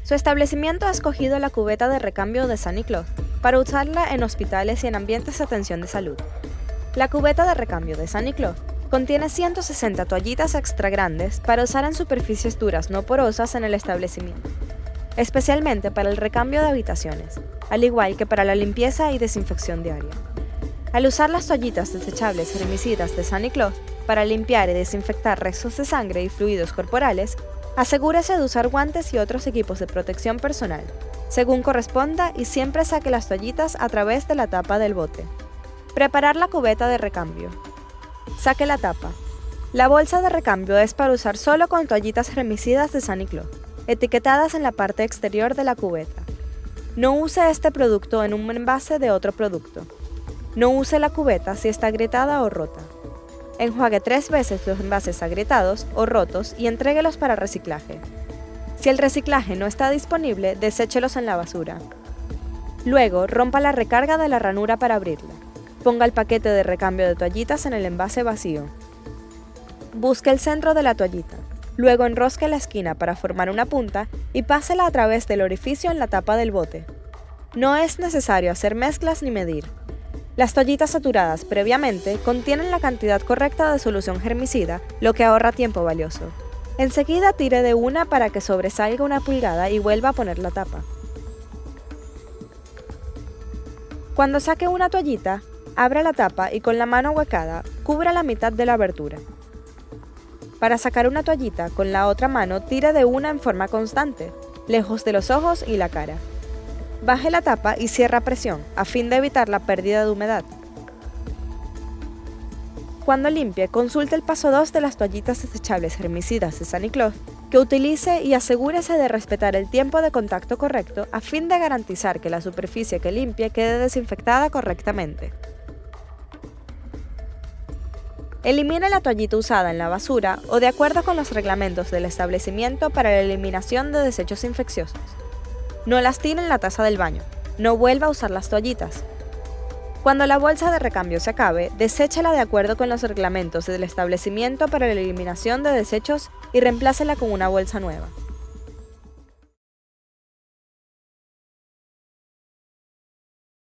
Su establecimiento ha escogido la cubeta de recambio de Sanicloth para usarla en hospitales y en ambientes de atención de salud. La cubeta de recambio de Sanicloth contiene 160 toallitas extra grandes para usar en superficies duras no porosas en el establecimiento, especialmente para el recambio de habitaciones, al igual que para la limpieza y desinfección diaria. Al usar las toallitas desechables germicidas de Sanicloth para limpiar y desinfectar restos de sangre y fluidos corporales, asegúrese de usar guantes y otros equipos de protección personal, según corresponda, y siempre saque las toallitas a través de la tapa del bote. Preparar la cubeta de recambio. Saque la tapa. La bolsa de recambio es para usar solo con toallitas germicidas de Sanicloth, etiquetadas en la parte exterior de la cubeta. No use este producto en un envase de otro producto. No use la cubeta si está agrietada o rota. Enjuague 3 veces los envases agrietados o rotos y entréguelos para reciclaje. Si el reciclaje no está disponible, deséchelos en la basura. Luego, rompa la recarga de la ranura para abrirla. Ponga el paquete de recambio de toallitas en el envase vacío. Busque el centro de la toallita. Luego enrosque la esquina para formar una punta y pásela a través del orificio en la tapa del bote. No es necesario hacer mezclas ni medir. Las toallitas saturadas previamente contienen la cantidad correcta de solución germicida, lo que ahorra tiempo valioso. Enseguida tire de una para que sobresalga una pulgada y vuelva a poner la tapa. Cuando saque una toallita, abra la tapa y con la mano ahuecada, cubra la mitad de la abertura. Para sacar una toallita, con la otra mano tire de una en forma constante, lejos de los ojos y la cara. Baje la tapa y cierre a presión, a fin de evitar la pérdida de humedad. Cuando limpie, consulte el paso 2 de las toallitas desechables germicidas de Sanicloth que utilice y asegúrese de respetar el tiempo de contacto correcto a fin de garantizar que la superficie que limpie quede desinfectada correctamente. Elimine la toallita usada en la basura o de acuerdo con los reglamentos del establecimiento para la eliminación de desechos infecciosos. No las tire en la taza del baño. No vuelva a usar las toallitas. Cuando la bolsa de recambio se acabe, deséchala de acuerdo con los reglamentos del establecimiento para la eliminación de desechos y reemplácela con una bolsa nueva.